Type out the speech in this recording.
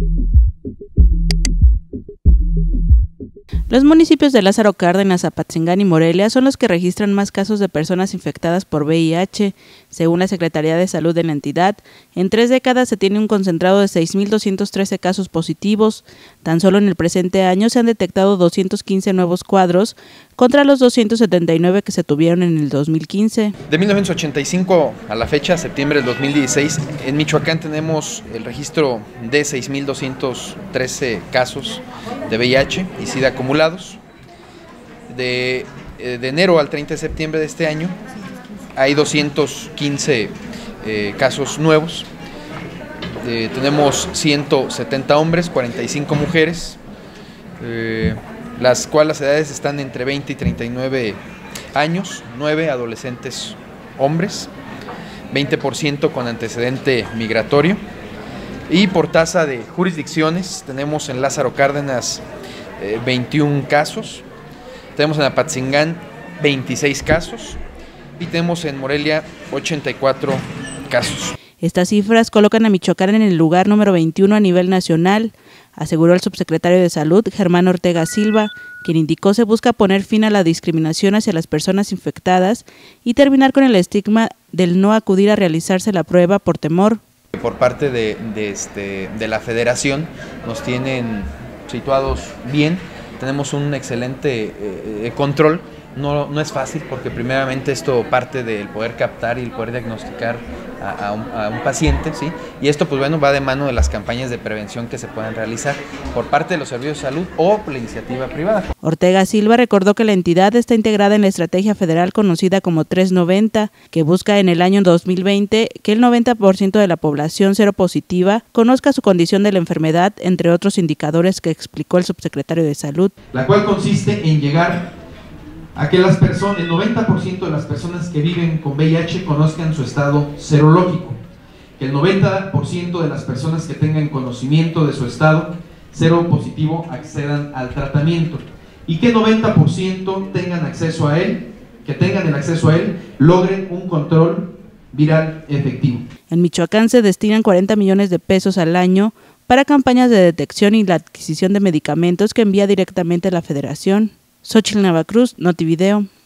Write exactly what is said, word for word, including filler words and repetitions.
Los municipios de Lázaro Cárdenas, Apatzingán y Morelia son los que registran más casos de personas infectadas por V I H. Según la Secretaría de Salud de la entidad, en tres décadas se tiene un concentrado de seis mil doscientos trece casos positivos. Tan solo en el presente año se han detectado doscientos quince nuevos cuadros contra los doscientos setenta y nueve que se tuvieron en el dos mil quince. De mil novecientos ochenta y cinco a la fecha, septiembre del dos mil dieciséis, en Michoacán tenemos el registro de seis mil doscientos trece casos de V I H y SIDA acumulados. De, de enero al treinta de septiembre de este año hay doscientos quince eh, casos nuevos. Eh, tenemos ciento setenta hombres, cuarenta y cinco mujeres, eh, las cuales las edades están entre veinte y treinta y nueve años, nueve adolescentes hombres, veinte por ciento con antecedente migratorio. Y por tasa de jurisdicciones tenemos en Lázaro Cárdenas eh, veintiún casos, tenemos en Apatzingán veintiséis casos y tenemos en Morelia ochenta y cuatro casos. Estas cifras colocan a Michoacán en el lugar número veintiuno a nivel nacional, aseguró el subsecretario de Salud, Germán Ortega Silva, quien indicó se busca poner fin a la discriminación hacia las personas infectadas y terminar con el estigma del no acudir a realizarse la prueba por temor. Por parte de, de, este, de la federación nos tienen situados bien, tenemos un excelente eh, control. No, no es fácil porque primeramente esto parte del poder captar y el poder diagnosticar a, a, un, a un paciente, ¿sí? Y esto pues bueno va de mano de las campañas de prevención que se puedan realizar por parte de los servicios de salud o por la iniciativa privada. Ortega Silva recordó que la entidad está integrada en la estrategia federal conocida como tres noventa, que busca en el año dos mil veinte que el noventa por ciento de la población seropositiva conozca su condición de la enfermedad, entre otros indicadores que explicó el subsecretario de Salud. La cual consiste en llegar a que las personas, el noventa por ciento de las personas que viven con V I H conozcan su estado serológico, que el noventa por ciento de las personas que tengan conocimiento de su estado seropositivo accedan al tratamiento y que el noventa por ciento tengan acceso a él, que tengan el acceso a él, logren un control viral efectivo. En Michoacán se destinan cuarenta millones de pesos al año para campañas de detección y la adquisición de medicamentos que envía directamente la Federación. Xochitl Navacruz, Notivideo.